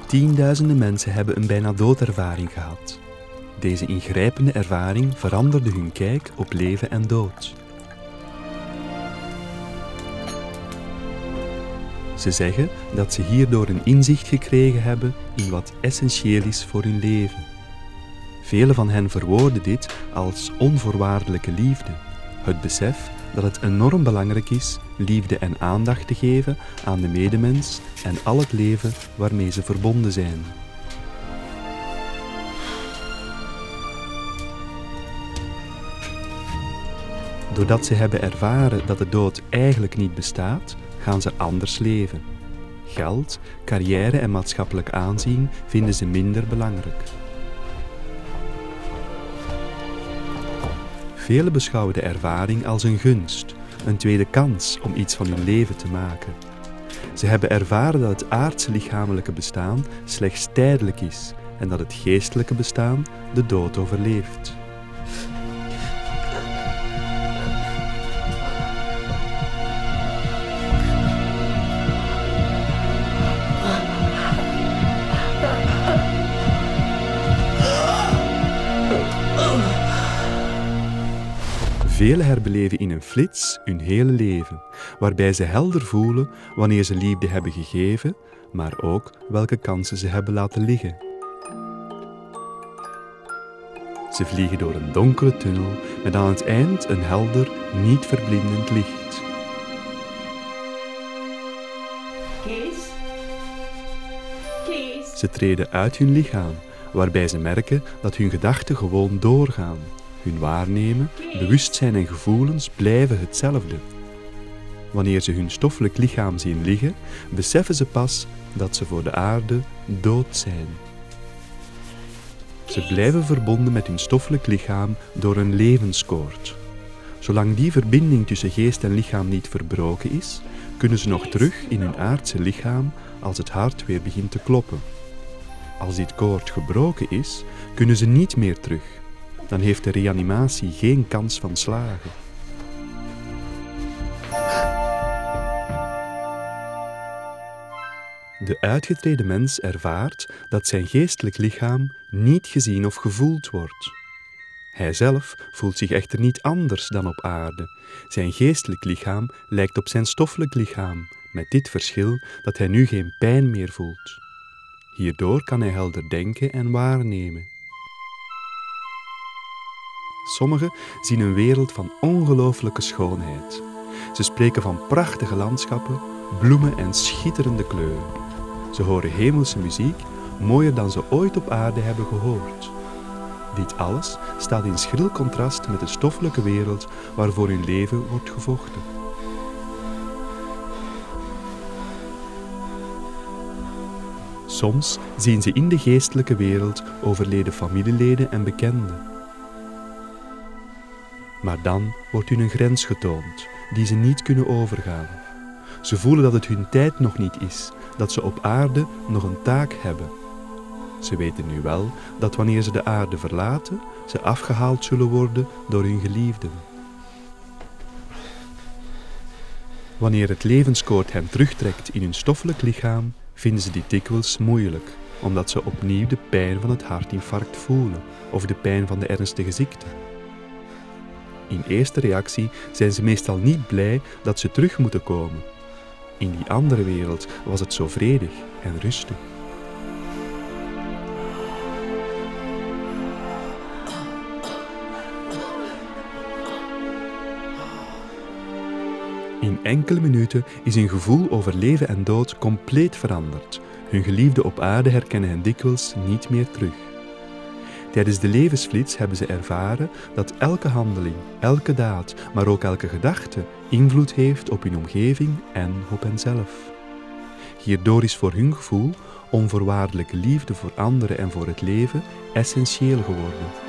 Tienduizenden mensen hebben een bijna doodervaring gehad. Deze ingrijpende ervaring veranderde hun kijk op leven en dood. Ze zeggen dat ze hierdoor een inzicht gekregen hebben in wat essentieel is voor hun leven. Velen van hen verwoorden dit als onvoorwaardelijke liefde, het besef dat het enorm belangrijk is liefde en aandacht te geven aan de medemens en al het leven waarmee ze verbonden zijn. Doordat ze hebben ervaren dat de dood eigenlijk niet bestaat, gaan ze anders leven. Geld, carrière en maatschappelijk aanzien vinden ze minder belangrijk. Velen beschouwen de ervaring als een gunst, een tweede kans om iets van hun leven te maken. Ze hebben ervaren dat het aardse lichamelijke bestaan slechts tijdelijk is en dat het geestelijke bestaan de dood overleeft. Velen herbeleven in een flits hun hele leven, waarbij ze helder voelen wanneer ze liefde hebben gegeven, maar ook welke kansen ze hebben laten liggen. Ze vliegen door een donkere tunnel met aan het eind een helder, niet verblindend licht. Kees? Kees? Ze treden uit hun lichaam, waarbij ze merken dat hun gedachten gewoon doorgaan. Hun waarnemen, bewustzijn en gevoelens blijven hetzelfde. Wanneer ze hun stoffelijk lichaam zien liggen, beseffen ze pas dat ze voor de aarde dood zijn. Ze blijven verbonden met hun stoffelijk lichaam door een levenskoord. Zolang die verbinding tussen geest en lichaam niet verbroken is, kunnen ze nog terug in hun aardse lichaam als het hart weer begint te kloppen. Als dit koord gebroken is, kunnen ze niet meer terug. Dan heeft de reanimatie geen kans van slagen. De uitgetreden mens ervaart dat zijn geestelijk lichaam niet gezien of gevoeld wordt. Hij zelf voelt zich echter niet anders dan op aarde. Zijn geestelijk lichaam lijkt op zijn stoffelijk lichaam, met dit verschil dat hij nu geen pijn meer voelt. Hierdoor kan hij helder denken en waarnemen. Sommigen zien een wereld van ongelooflijke schoonheid. Ze spreken van prachtige landschappen, bloemen en schitterende kleuren. Ze horen hemelse muziek, mooier dan ze ooit op aarde hebben gehoord. Dit alles staat in schril contrast met de stoffelijke wereld waarvoor hun leven wordt gevochten. Soms zien ze in de geestelijke wereld overleden familieleden en bekenden. Maar dan wordt hun een grens getoond, die ze niet kunnen overgaan. Ze voelen dat het hun tijd nog niet is, dat ze op aarde nog een taak hebben. Ze weten nu wel dat wanneer ze de aarde verlaten, ze afgehaald zullen worden door hun geliefden. Wanneer het levenskoord hen terugtrekt in hun stoffelijk lichaam, vinden ze dit dikwijls moeilijk, omdat ze opnieuw de pijn van het hartinfarct voelen of de pijn van de ernstige ziekte. In eerste reactie zijn ze meestal niet blij dat ze terug moeten komen. In die andere wereld was het zo vredig en rustig. In enkele minuten is hun gevoel over leven en dood compleet veranderd. Hun geliefden op aarde herkennen hen dikwijls niet meer terug. Tijdens de levensflits hebben ze ervaren dat elke handeling, elke daad, maar ook elke gedachte invloed heeft op hun omgeving en op henzelf. Hierdoor is voor hun gevoel onvoorwaardelijke liefde voor anderen en voor het leven essentieel geworden.